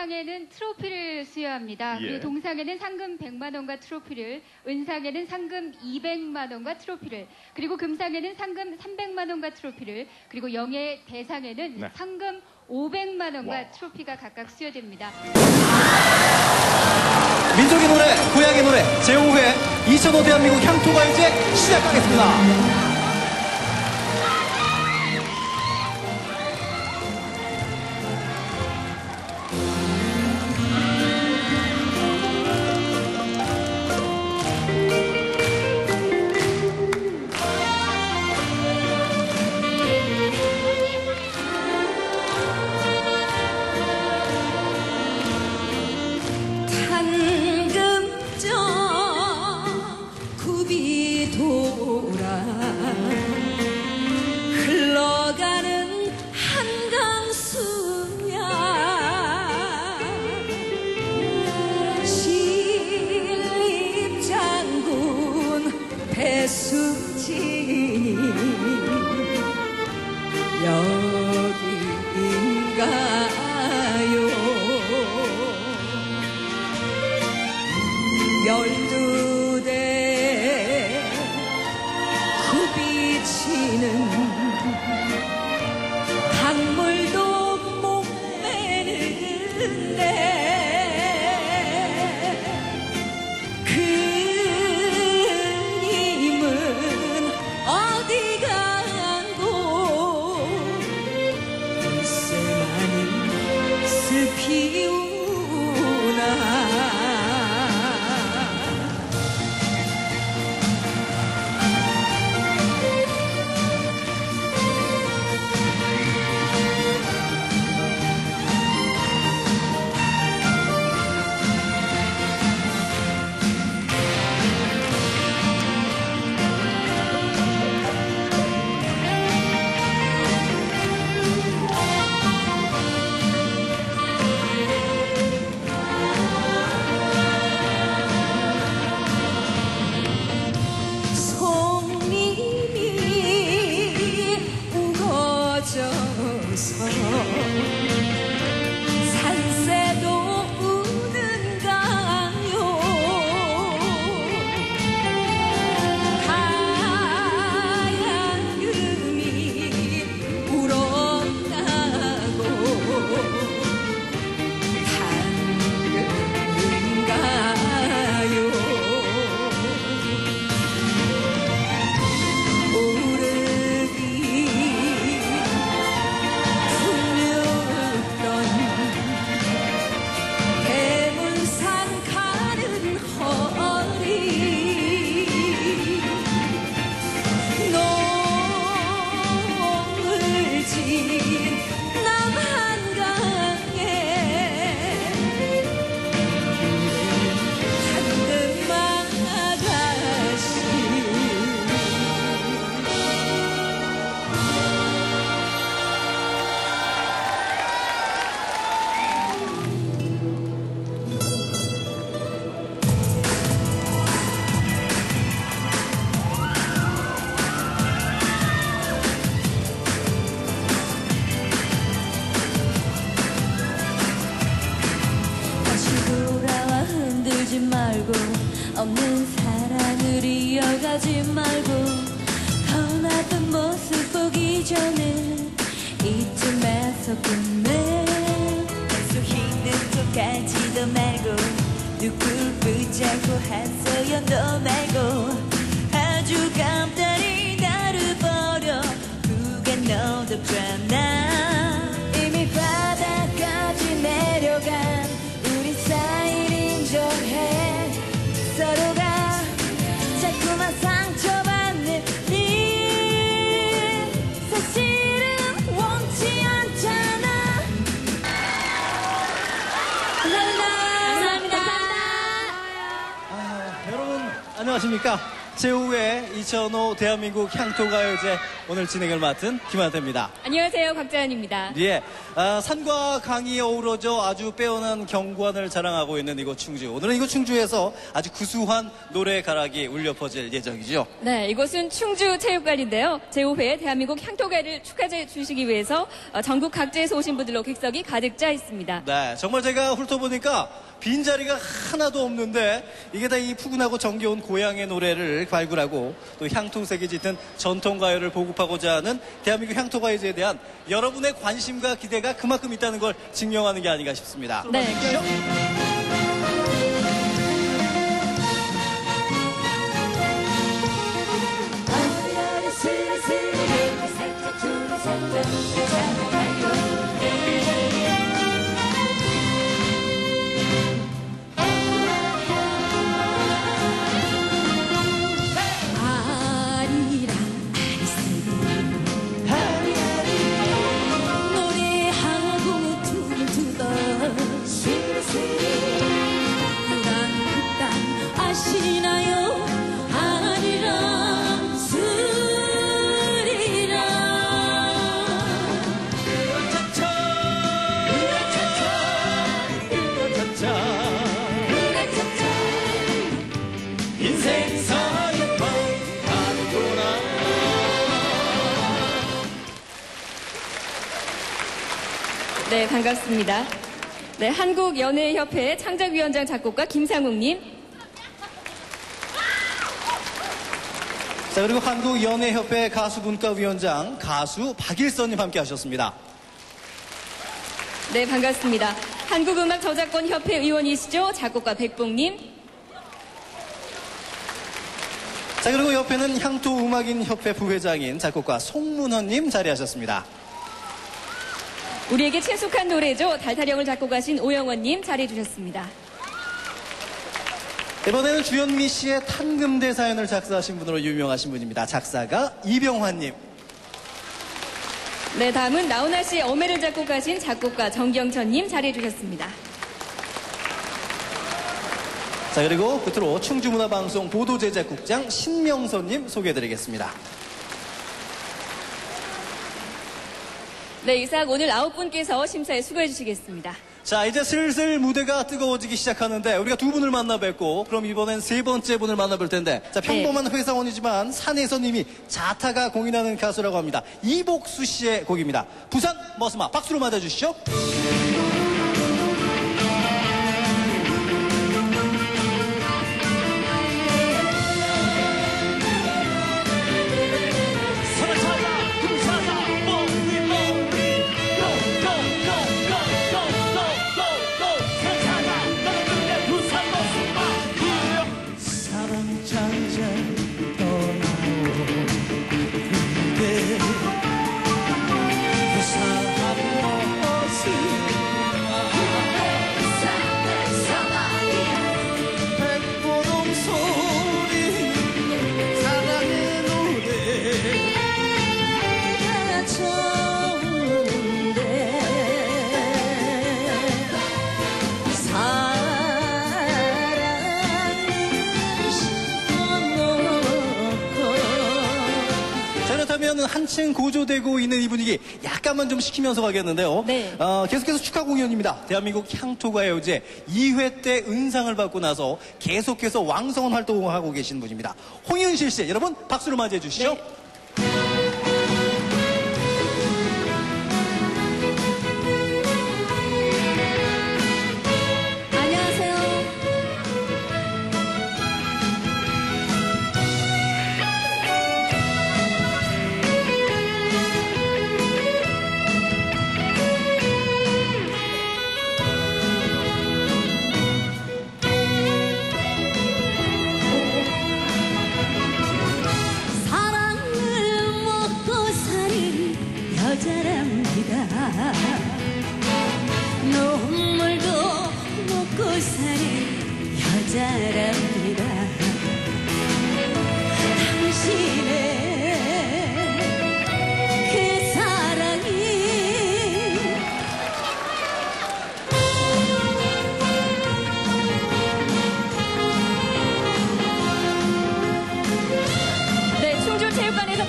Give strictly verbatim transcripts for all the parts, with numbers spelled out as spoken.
상에는 트로피를 수여합니다. 예. 그리고 동상에는 상금 백만 원과 트로피를, 은상에는 상금 이백만 원과 트로피를, 그리고 금상에는 상금 삼백만 원과 트로피를, 그리고 영예 대상에는 네. 상금 오백만 원과 와. 트로피가 각각 수여됩니다. 민족의 노래, 고향의 노래 제오 회 이천오 대한민국 향토가 이제 시작하겠습니다. 흘러가는 한강수야 신립장군 배수지 여기인가요 열두 대 굽이치는 강물도 목매는데 그님은 어디 간고 글쎄만은 슬피우나 산새도 우는가요 하얀 금이 울었다고 당근인가요 말고 없는 사랑을 이어가지 말고 더 나쁜 모습 보기 전에 이쯤에서 끝내 수 있는 척하지도 말고 누굴 붙잡고 한 소연도 말고 아주 간단히 나를 버려 그게 너답잖아 이미 바닥까지 내려간 우리 사이를 인정해 서로가 자꾸만 상처받는 일 사실은 원치 않잖아. 감사합니다. 아, 여러분 안녕하십니까. 제오의 이천오 대한민국 향토가요제 오늘 진행을 맡은 김한태입니다. 안녕하세요, 곽자연입니다. 예, 아, 산과 강이 어우러져 아주 빼어난 경관을 자랑하고 있는 이곳 충주. 오늘은 이곳 충주에서 아주 구수한 노래 가락이 울려 퍼질 예정이죠. 네, 이곳은 충주 체육관인데요. 제오 회 대한민국 향토가를 축하해 주시기 위해서 전국 각지에서 오신 분들로 객석이 가득 차 있습니다. 네, 정말 제가 훑어보니까 빈자리가 하나도 없는데 이게 다 이 푸근하고 정겨운 고향의 노래를 발굴하고 또 향토색이 짙은 전통가요를 보급하고자 하는 대한민국 향토가요제에 대한 여러분의 관심과 기대가 그만큼 있다는 걸 증명하는 게 아닌가 싶습니다. 네. 네, 반갑습니다. 네, 한국연예협회 창작위원장 작곡가 김상욱님. 자, 그리고 한국연예협회 가수분과위원장 가수 박일선님 함께 하셨습니다. 네, 반갑습니다. 한국음악저작권협회 의원이시죠? 작곡가 백봉님. 자, 그리고 옆에는 향토음악인협회 부회장인 작곡가 송문헌님 자리하셨습니다. 우리에게 친숙한 노래죠. 달타령을 작곡하신 오영원님 자리해주셨습니다. 이번에는 주현미 씨의 탄금대 사연을 작사하신 분으로 유명하신 분입니다. 작사가 이병환님. 네, 다음은 나훈아 씨의 어메를 작곡하신 작곡가 정경천님 자리해주셨습니다. 자, 그리고 끝으로 충주문화방송 보도제작국장 신명선님 소개해드리겠습니다. 네, 이상 오늘 아홉 분께서 심사에 수고해 주시겠습니다. 자, 이제 슬슬 무대가 뜨거워지기 시작하는데 우리가 두 분을 만나 뵙고 그럼 이번엔 세 번째 분을 만나볼 텐데 자, 평범한 네. 회사원이지만 산에서님이 자타가 공인하는 가수라고 합니다. 이복수 씨의 곡입니다. 부산 머스마 박수로 맞아주시죠. 한층 고조되고 있는 이 분위기 약간만 좀 식히면서 가겠는데요. 네. 어, 계속해서 축하 공연입니다. 대한민국 향토가요제 이 회 때 은상을 받고 나서 계속해서 왕성한 활동을 하고 계신 분입니다. 홍윤실 씨, 여러분 박수로 맞이해 주시죠. 네. 사랑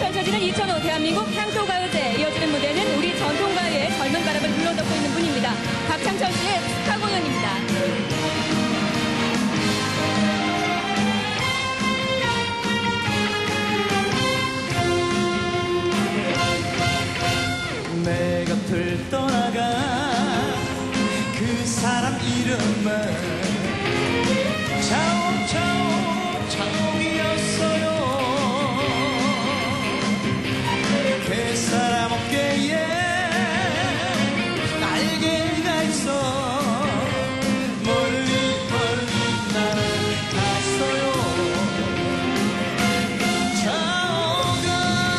펼쳐지는 이천오 대한민국 향토가요제. 이어지는 무대는 우리 전통가요의 젊은 바람을 불러넣고 있는 분입니다. 박창철 씨의 스타 공연입니다. 내 곁을 떠나간 그 사람 이름은 차오 차오 차오이었어요. 그 사람 어깨에 날개가 있어 멀리 멀리 나는 갔어요. 차오가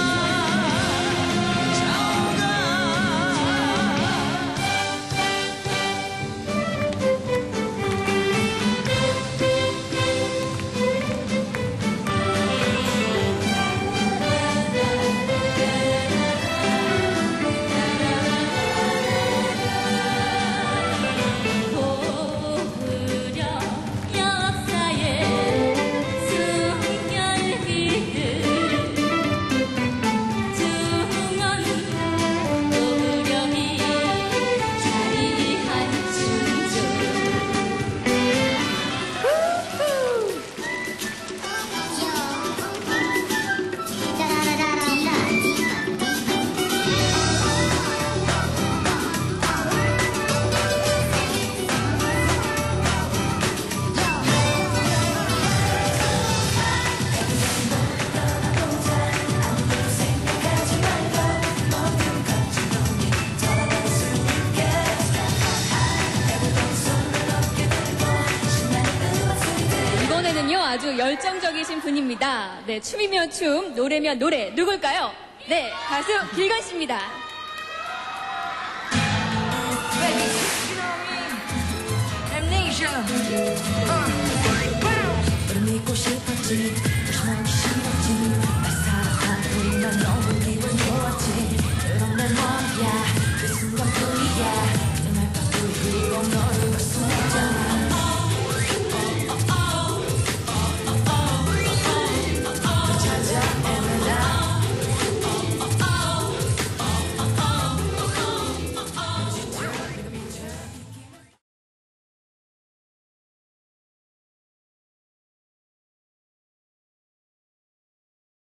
이번에는요, 아주 열정적이신 분입니다. 네, 춤이면 춤, 노래면 노래. 누굴까요? 네, 가수 길건 씨입니다. Amnesia. Uh. 믿고 싶었지.